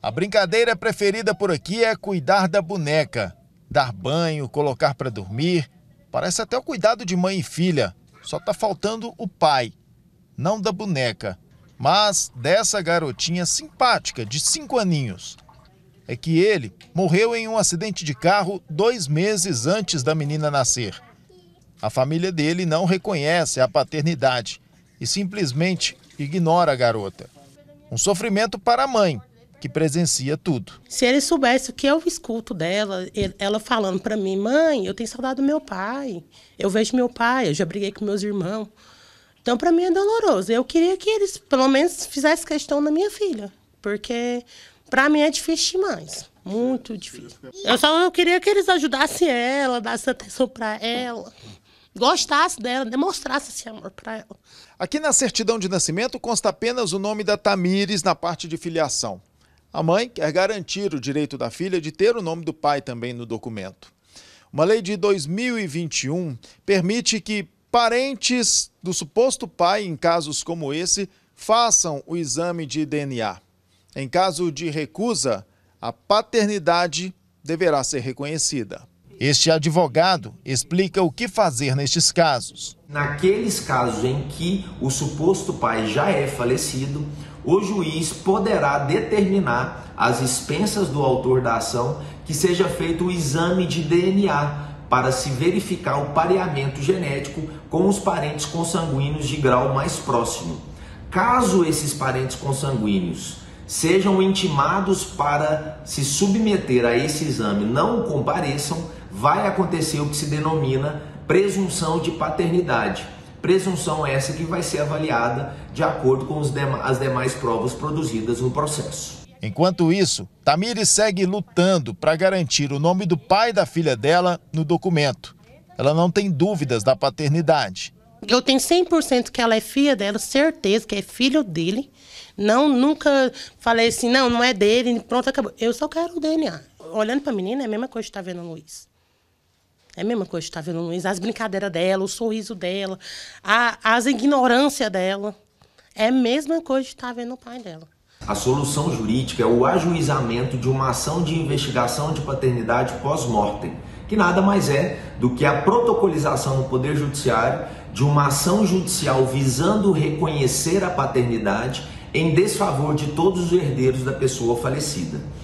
A brincadeira preferida por aqui é cuidar da boneca. Dar banho, colocar para dormir. Parece até o cuidado de mãe e filha. Só tá faltando o pai. Não da boneca, mas dessa garotinha simpática de 5 aninhos. É que ele morreu em um acidente de carro 2 meses antes da menina nascer. A família dele não reconhece a paternidade e simplesmente ignora a garota. Um sofrimento para a mãe, que presencia tudo. Se ele soubesse o que eu escuto dela, ela falando para mim: mãe, eu tenho saudade do meu pai, eu vejo meu pai, eu já briguei com meus irmãos. Então, para mim é doloroso. Eu queria que eles, pelo menos, fizessem questão da minha filha, porque para mim é difícil demais, muito difícil. Eu queria que eles ajudassem ela, dessem atenção para ela, gostassem dela, demonstrassem esse amor para ela. Aqui na certidão de nascimento consta apenas o nome da Tamires na parte de filiação. A mãe quer garantir o direito da filha de ter o nome do pai também no documento. Uma lei de 2021 permite que parentes do suposto pai, em casos como esse, façam o exame de DNA. Em caso de recusa, a paternidade deverá ser reconhecida. Este advogado explica o que fazer nestes casos. Naqueles casos em que o suposto pai já é falecido, o juiz poderá determinar, às expensas do autor da ação, que seja feito o exame de DNA para se verificar o pareamento genético com os parentes consanguíneos de grau mais próximo. Caso esses parentes consanguíneos sejam intimados para se submeter a esse exame, não compareçam, vai acontecer o que se denomina presunção de paternidade. Presunção essa que vai ser avaliada de acordo com as demais provas produzidas no processo. Enquanto isso, Tamires segue lutando para garantir o nome do pai da filha dela no documento. Ela não tem dúvidas da paternidade. Eu tenho 100% que ela é filha dela, certeza que é filho dele. Não, nunca falei assim, não é dele, pronto, acabou. Eu só quero o DNA. Olhando para a menina, é a mesma coisa que está vendo o Luiz. É a mesma coisa que está vendo o Luiz. As brincadeiras dela, o sorriso dela, as ignorâncias dela. É a mesma coisa que está vendo o pai dela. A solução jurídica é o ajuizamento de uma ação de investigação de paternidade pós-mortem, que nada mais é do que a protocolização no Poder Judiciário de uma ação judicial visando reconhecer a paternidade em desfavor de todos os herdeiros da pessoa falecida.